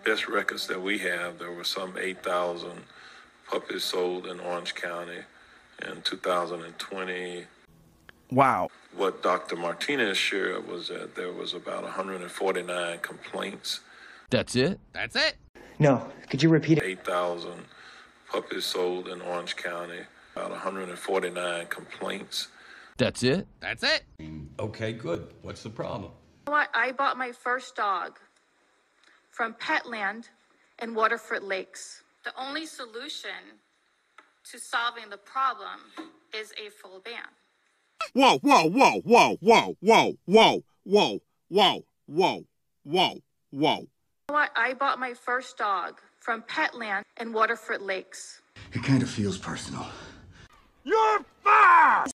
best records that we have, there were some 8,000 puppies sold in Orange County in 2020. Wow. What Dr. Martinez shared was that there was about 149 complaints. That's it? That's it? No. Could you repeat it? 8,000 puppies sold in Orange County, about 149 complaints. That's it? That's it? Okay, good. What's the problem? I bought my first dog from Petland in Waterford Lakes. The only solution to solving the problem is a full ban. Whoa, whoa, whoa, whoa, whoa, whoa, whoa, whoa, whoa, whoa, whoa, whoa. I bought my first dog from Petland in Waterford Lakes. It kind of feels personal. You're fired!